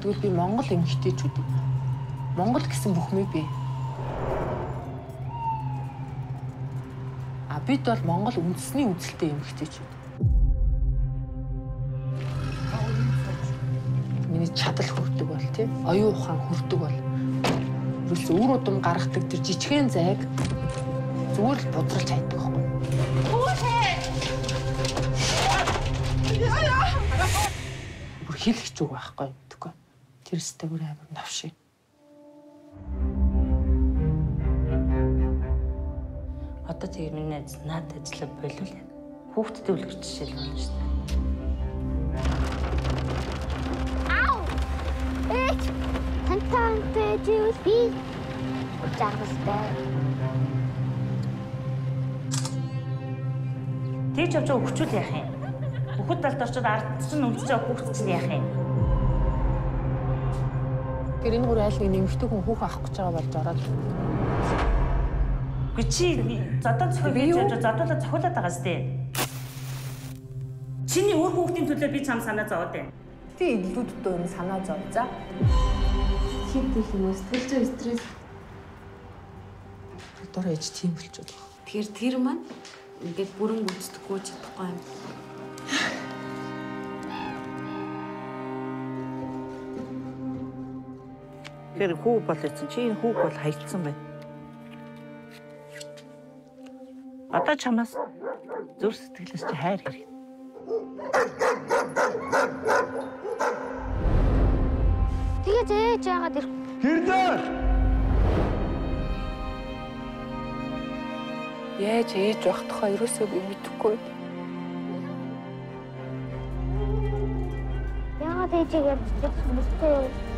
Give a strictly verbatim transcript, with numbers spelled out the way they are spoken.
тэгвэл би Монгол эмэгтэйчүүдийг Монгол гэсэн бүхмээ би. А бид бол Монгол үндэсний үзэлтэй эмэгтэйчүүд. Миний чадал хүрдэг бол тий, оюун ухаан хүрдэг бол ерөөсөө үр удам гаргадаг тэр жижигхэн зайг зүгээр л будралж хайдаг байхгүй. Бүр хэлэх зүг байхгүй гэдэггүй. Тэр өстэй бүр амар навшиг. Одоо тэгээ миний найз наад ажиллаа болов яг хүүхдэд үлгэр жишээл болно шүү дээ. Ау! Эч! Тантан пэжүүс би. Жагстай. Тэгж явж байгаа хөвчүүл яах юм? Бүхэл талд орчод ард чинь үлдэж байгаа хүүхд чинь яах юм? Тэр энэ гур айлын нэмэгтэй хүн хүүхэн авах гэж байгаа болж ороод. Гэ чи задаа цохиог хийж явж задуулаад цохиулаад байгаа сте. Чиний өөр хүүхдийн төлөө би чам санаа зовоод байна. Тий илүүддөө юм санаа зов за. Хит их юм сэтгэл зүй стресс. Дор ээж тийм болчиход байгаа. Тэгэхээр тэр маань ингээд бүрэн гүйцэтгэхгүй чадахгүй юм. Тэр хүү болсон чи энэ хүүг бол хаягдсан байна. Одоо чамаас зүр сэтгэлээс чи хайр хэрэг. Тэгээ зээж яагаад ирэх? Гэрдээ! Яаж ээж байх тухай ерөөсөө би мэдэхгүй. Яагаад ээжийг ярьж мэдсэн бэ?